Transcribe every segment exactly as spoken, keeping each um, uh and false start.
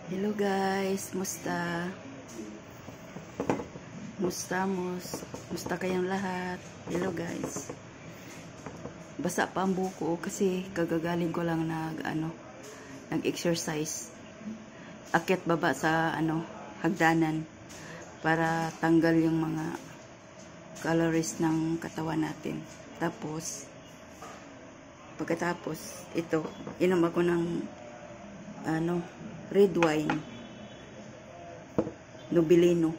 Hello guys, musta? Musta mus? Musta kayong lahat? Hello guys. Basa pa ang buko kasi kagagaling ko lang nag ano, nag-exercise. Akyat baba sa ano, hagdanan para tanggal yung mga calories ng katawan natin. Tapos pagkatapos ito, inom ako ng ano, red wine, Nobilino.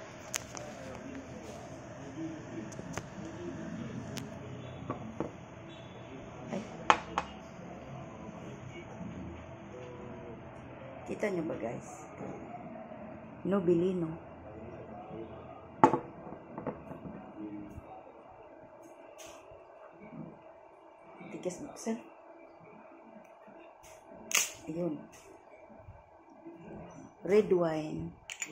Ay. Kita nyo ba guys? Nobilino. Tigas buksan. Ayun. Red wine.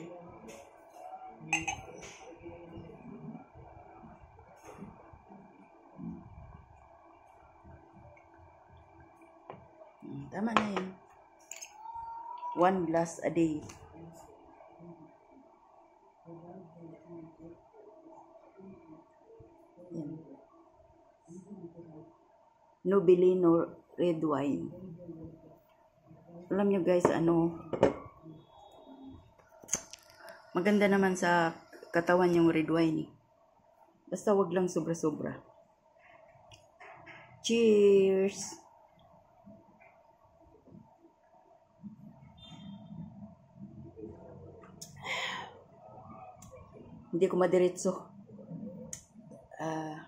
Tama na yan. One glass a day. Yan. Nobilino red wine. Alam nyo guys, ano, maganda naman sa katawan yung red wine eh. Basta wag lang sobra-sobra. Cheers! Hindi ko madiretso. Ah... Uh,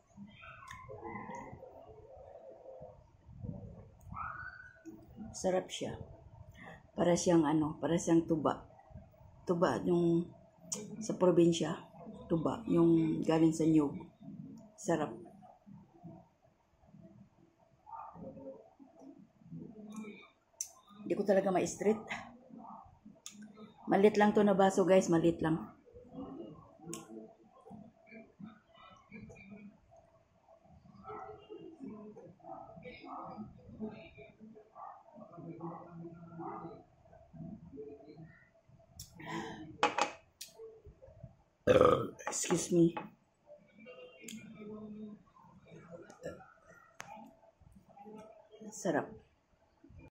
sarap siya. Para siyang ano, para siyang tuba. Tuba yung sa probinsya. Tuba yung galing sa nyug. Sarap. Hindi ko talaga ma-street. Malit lang to na baso guys, malit lang. Uh, excuse me. Sarap.